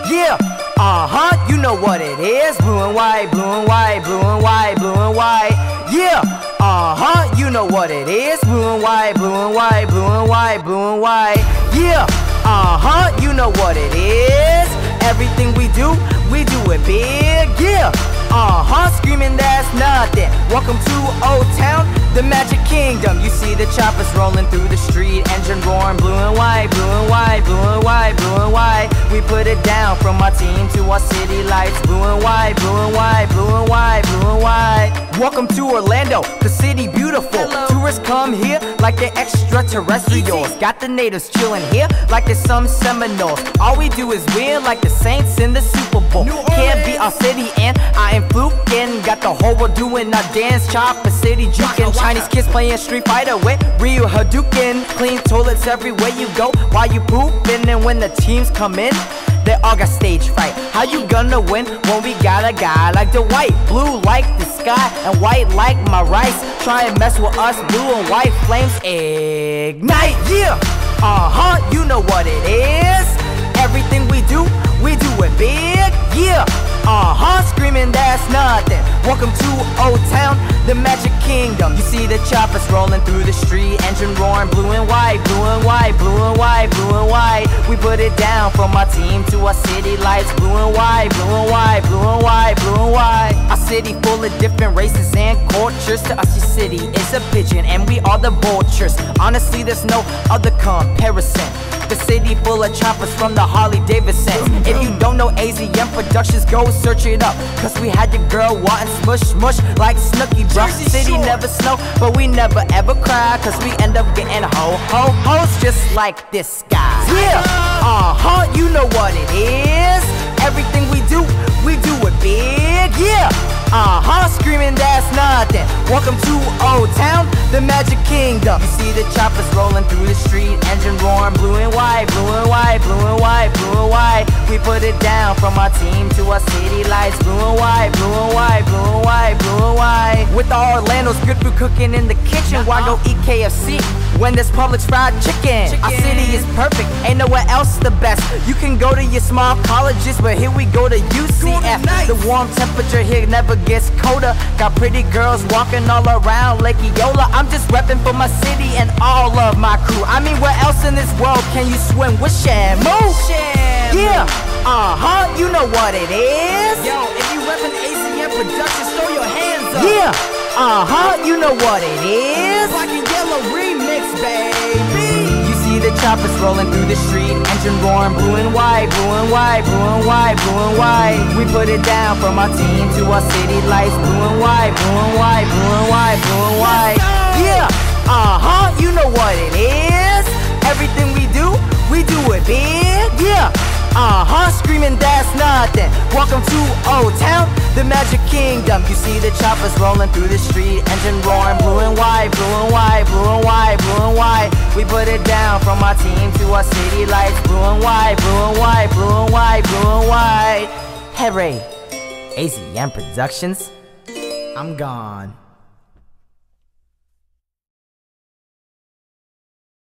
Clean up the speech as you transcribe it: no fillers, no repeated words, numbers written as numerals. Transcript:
Yeah, you know what it is. Blue and white, blue and white, blue and white, blue and white. Yeah, you know what it is. Blue and white, blue and white, blue and white, blue and white. Yeah, you know what it is. Everything we do it big. Yeah, screaming that's nothing. Welcome to Old Town, the Magic Kingdom. You see the choppers rolling through the street, engine roaring, blue and white, blue and white, blue and white, blue and white. We put it down from our team to our city lights, blue and white, blue and white, blue and white, blue and white. Welcome to Orlando, the city beautiful. Hello. Tourists come here like they're extraterrestrials. Got the natives chilling here like there's some Seminoles. All we do is win like the Saints in the Super Bowl. Can't be our city and I am flukin'. Got the whole world doing our dance, Chopper City jukin'. Chinese kids playing Street Fighter with Ryu Hadouken. Clean toilets everywhere you go while you poopin'. And when the teams come in, they all got stage fright. How you gonna win when we got a guy like the white, blue like the sky, and white like my rice? Try and mess with us, blue and white flames ignite. Yeah, you know what it is. Everything we do it big. Yeah, screaming that's nothing. Welcome to Old Town, the Magic Kingdom. You see the choppers rolling through the street, engine roaring, blue and white, blue and white, blue and white, blue and white. We put it down from our team to our city lights, blue and white, blue and white, blue and white, blue and white. Our city full of different races and cultures. To us, your city is a pigeon and we are the vultures. Honestly, there's no other comparison. The city full of choppers from the Harley Davidson. If you don't know AZM Productions, go search it up. Cause we had your girl wanting smush smush like Snooki, bruh. City never snow, but we never ever cry. Cause we end up getting hoes just like this guy. Yeah, you know what it is. Everything we do it big. Yeah, screaming that's nothing. Welcome to Old Town, the Magic Kingdom. You see the choppers rolling through the street, engine roaring, blue and white, blue and white, blue and white, blue and white. We put it down from our team to our city lights, blue and white, blue and white, blue and white, blue and white. With all Orlando's good food cooking in the kitchen, why go eat KFC when there's Publix fried chicken? Our city is perfect, ain't nowhere else the best. You can go to your small colleges, but here we go to UCF. The warm temperature here never gets colder. Got pretty girls walking all around Lake Eola. I'm just repping for my city and all of my crew. I mean, where else in this world can you swim with Shamu? Yeah, you know what it is. Yo, if you reppin' AZM Productions, throw your hands up. Yeah, you know what it is. Black and Yellow remix, baby. You see the choppers rolling through the street, engine roaring, blue and white, blue and white, blue and white, blue and white. We put it down from our team to our city lights, blue and white, blue and white, blue and white, blue and white. Yeah, you know what it is. Everything we do it big. Yeah, screaming that's nothing. Welcome to Old Town, the Magic Kingdom. You see the choppers rolling through the street, engine roaring, blue and white, blue and white, blue and white, blue and white. We put it down from our team to our city lights, blue and white, blue and white, blue and white, blue and white. Hooray, AZM Productions, I'm gone.